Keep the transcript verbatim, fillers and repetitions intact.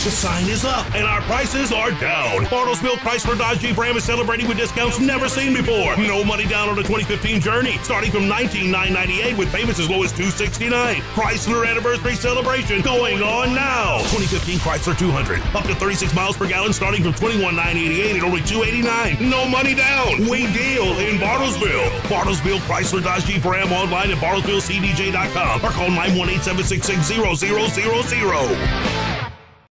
The sign is up, and our prices are down. Bartlesville Chrysler Dodge Jeep Ram is celebrating with discounts never seen before. No money down on the twenty fifteen Journey, starting from nineteen thousand nine hundred ninety-eight dollars with payments as low as two hundred sixty-nine dollars. Chrysler Anniversary Celebration going on now. twenty fifteen Chrysler two hundred, up to thirty-six miles per gallon, starting from twenty-one thousand nine hundred eighty-eight dollars at only two hundred eighty-nine dollars. No money down. We deal in Bartlesville. Bartlesville Chrysler Dodge Jeep Ram online at Bartlesville C D J dot com or call nine one eight, seven six six, zero zero zero zero.